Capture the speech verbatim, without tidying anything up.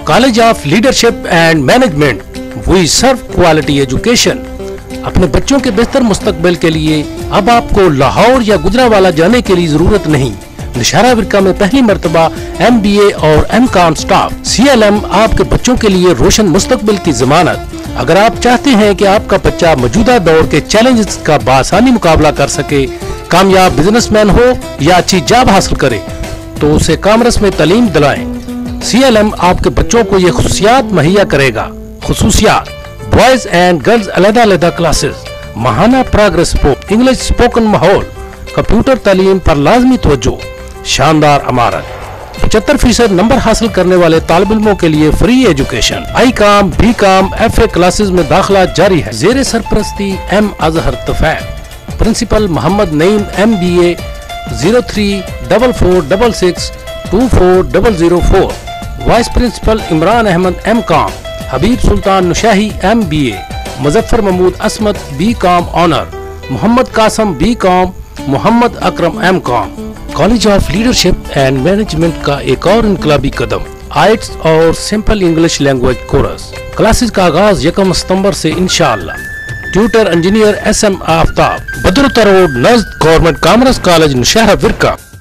College of leadership and management, we serve quality education. اپنے بچوں کے بہتر مستقبل کے لیے اب آپ کو لاہور یا گجرانوالہ جانے کے لیے ضرورت نہیں۔ نوشہرہ ورکا میں پہلی مرتبہ ایم بی اے اور M com staff. C L M آپ کے بچوں کے لیے روشن مستقبل کی ضمانت۔ اگر آپ چاہتے ہیں کہ آپ کا بچہ موجودہ دور کے چیلنجز کا بآسانی مقابلہ کر سکے، کامیاب بزنس مین ہو یا اچھی جاب حاصل کرے، تو اسے کامرس میں تعلیم دلائیں۔ سی ایل ایم آپ کے بچوں کو یہ خصوصیات مہیا کرے گا۔ خصوصیات: بوائز اینڈ گرلز علیحدہ علیحدہ کلاسز، ماہانہ پروگریس سپورٹ، انگلش اسپوکن ماحول، کمپیوٹر تعلیم پر لازمی توجہ، شاندار عمارت۔ پچہتر فیصد نمبر حاصل کرنے والے طالب علموں کے لیے free education. I com, B com, F A classes میں داخلہ جاری ہے۔ زیر سرپرستی M Azhar Tufail, principal Muhammad Naeem, M B A, zero three double four double six two four double zero four. Vice principal Imran Ahmed, M com, Habib Sultan نشاہی، M B A, Muzaffar Mahmood Ismat, B com honour, Muhammad Qasim, B com, Muhammad Akram, M com. College of leadership and management کا ایک اور انقلابی قدم، IELTS اور simple English language course. Classes کا آغاز یکم ستمبر سے انشاءاللہ۔ Tutor engineer S M Aftab, بدرتا روڈ، نزد گورنمنٹ کامرس کالج، نوشہرہ ورکا۔